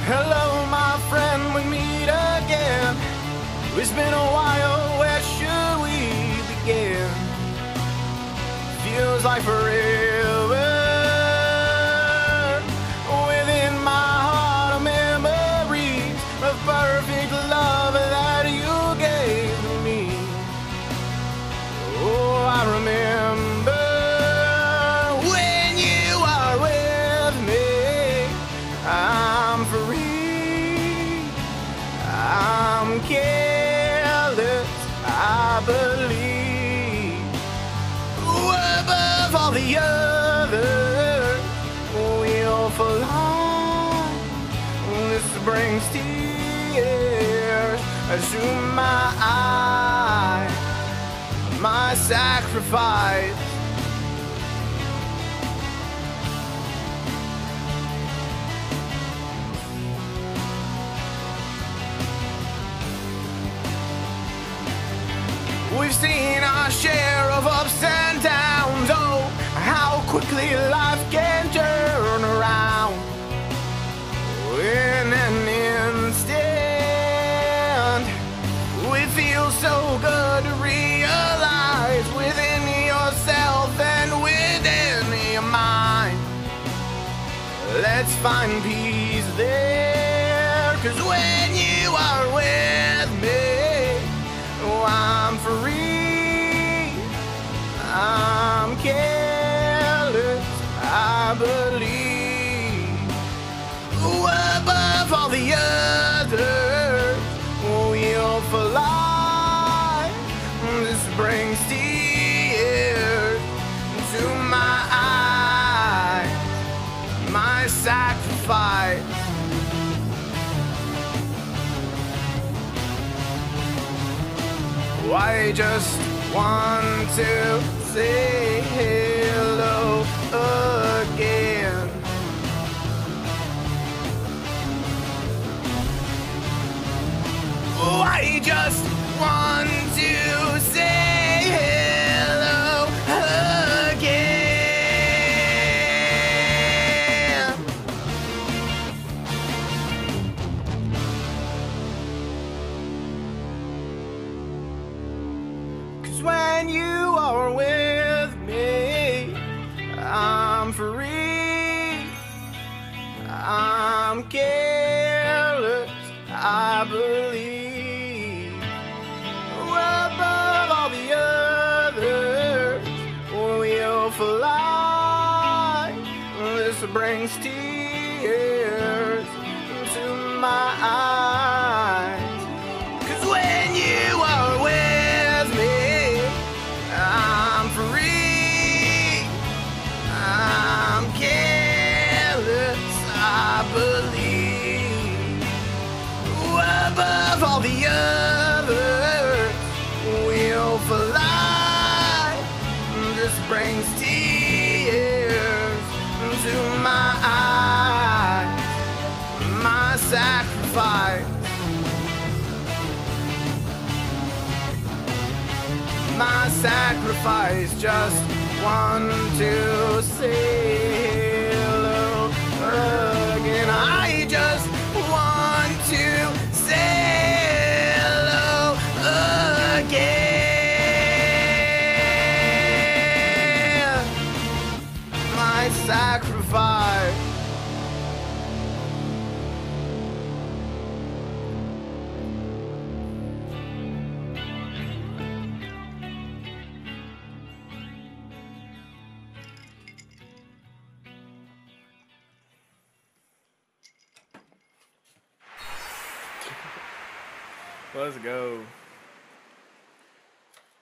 Hello, my friend, we meet again. It's been a while, where should we begin? Feels like forever. Within my heart are memories of perfect love that you gave me. Oh, I remember when you are with me. I'm free, I'm careless, I believe. Above all the others, we'll fly. This brings tears to my eyes. My sacrifice. We've seen our share of ups and downs. Oh, how quickly life can turn around in an instant. It feels so good to realize within yourself and within your mind. Let's find peace there, 'cause when you are with me, oh, I'm free, I'm careless, I believe. Oh, above all the others, we'll fly. This brings tears to my eyes. My sacrifice. I just want to say hello again. Oh, I just want to say hello again. When you are with me, I'm free, I'm careless, I believe. Above all the others, we'll fly. This brings tears to my eyes. 'Cause when you are with me, I'm free, I'm careless, I believe. Above all the others, we'll fly. This brings tears to my eyes. My sacrifice. My sacrifice, just want to say hello again. I just want to say hello again. My sacrifice. Let's go.